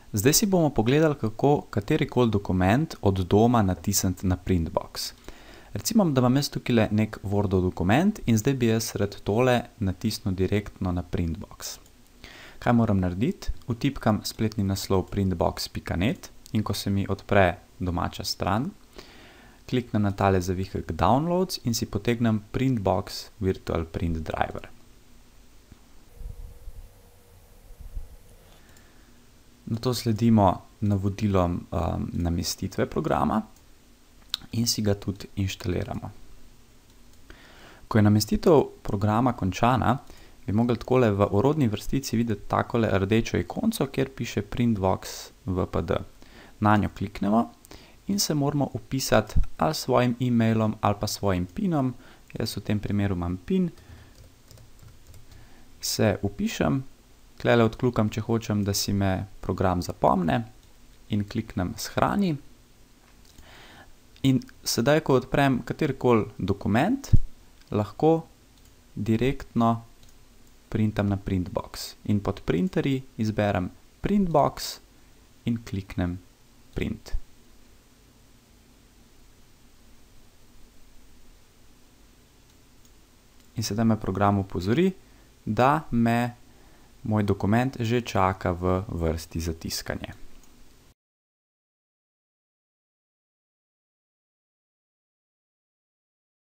Zdaj si bomo pogledali, kako katerikoli dokument od doma natisniti na printbox. Recimo, da imam jaz tukaj nek Wordov dokument in zdaj bi jaz rad tole natisnil direktno na printbox. Kaj moram narediti? Vtipkam spletni naslov printbox.net in ko se mi odpre domača stran, kliknem na tale zavihek Downloads in si potegnem Printbox Virtual Print Driver. Nato sledimo navodilom namestitve programa in si ga tudi inštaliramo. Ko je namestitev programa končana, bi mogli takole v orodni vrstici videti takole rdečo ikonco, kjer piše Printbox VPD. Nanjo kliknemo in se moramo vpisati ali s svojim e-mailom ali pa svojim pinom. Jaz v tem primeru imam pin. Se vpišem, tukaj odkljukam, če hočem, da si me program zapomne in kliknem Shrani. In sedaj, ko odprem katerikoli dokument, lahko direktno printam na printbox. In pod printerji izberem Printbox in kliknem Print. In sedaj me program opozori, da me moj dokument že čaka v vrsti za tiskanje.